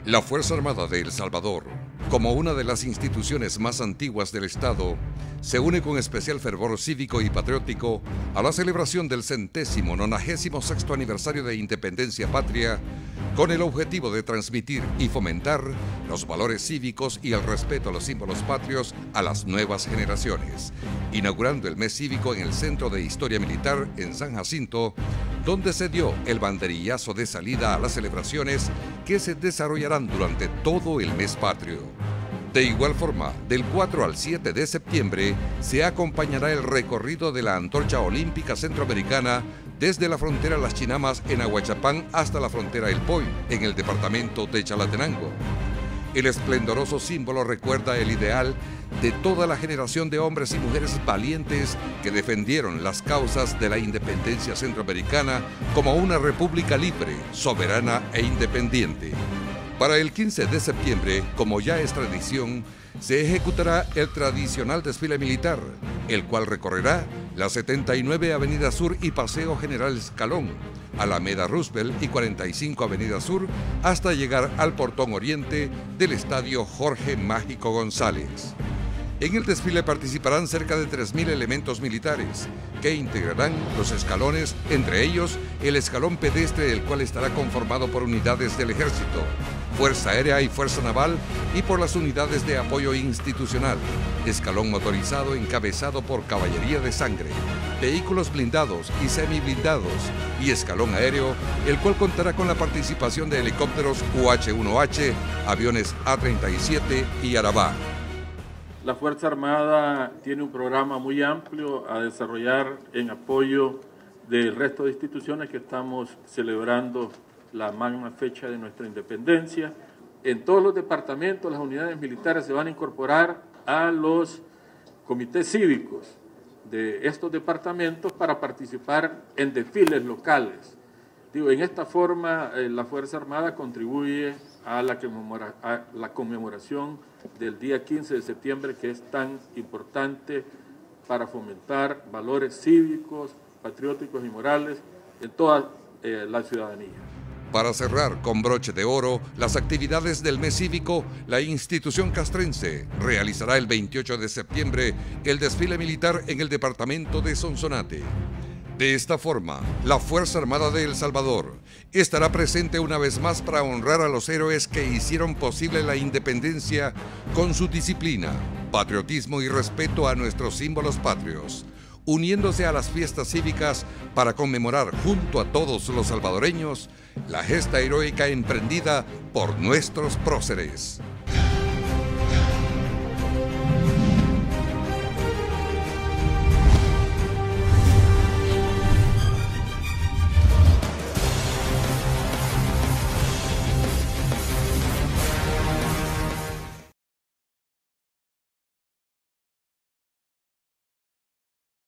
La Fuerza Armada de El Salvador, como una de las instituciones más antiguas del Estado, se une con especial fervor cívico y patriótico a la celebración del 196º aniversario de Independencia Patria, con el objetivo de transmitir y fomentar los valores cívicos y el respeto a los símbolos patrios a las nuevas generaciones, inaugurando el mes cívico en el Centro de Historia Militar en San Jacinto, donde se dio el banderillazo de salida a las celebraciones que se desarrollarán durante todo el mes patrio. De igual forma, del 4 al 7 de septiembre se acompañará el recorrido de la Antorcha Olímpica Centroamericana desde la frontera Las Chinamas en Ahuachapán hasta la frontera El Poy, en el departamento de Chalatenango. El esplendoroso símbolo recuerda el ideal de toda la generación de hombres y mujeres valientes que defendieron las causas de la independencia centroamericana como una república libre, soberana e independiente. Para el 15 de septiembre, como ya es tradición, se ejecutará el tradicional desfile militar, el cual recorrerá la 79 Avenida Sur y Paseo General Escalón, Alameda Roosevelt y 45 Avenida Sur, hasta llegar al portón oriente del Estadio Jorge Mágico González. En el desfile participarán cerca de 3.000 elementos militares, que integrarán los escalones, entre ellos el escalón pedestre, el cual estará conformado por unidades del Ejército, Fuerza Aérea y Fuerza Naval, y por las unidades de apoyo institucional, escalón motorizado encabezado por Caballería de Sangre, vehículos blindados y semiblindados, y escalón aéreo, el cual contará con la participación de helicópteros UH-1H, aviones A-37 y Arabá. La Fuerza Armada tiene un programa muy amplio a desarrollar en apoyo del resto de instituciones que estamos celebrando la magna fecha de nuestra independencia. En todos los departamentos, las unidades militares se van a incorporar a los comités cívicos de estos departamentos para participar en desfiles locales. En esta forma, la Fuerza Armada contribuye a la conmemoración del día 15 de septiembre, que es tan importante para fomentar valores cívicos, patrióticos y morales en toda la ciudadanía. Para cerrar con broche de oro las actividades del mes cívico, la institución castrense realizará el 28 de septiembre el desfile militar en el departamento de Sonsonate. De esta forma, la Fuerza Armada de El Salvador estará presente una vez más para honrar a los héroes que hicieron posible la independencia con su disciplina, patriotismo y respeto a nuestros símbolos patrios, uniéndose a las fiestas cívicas para conmemorar junto a todos los salvadoreños la gesta heroica emprendida por nuestros próceres.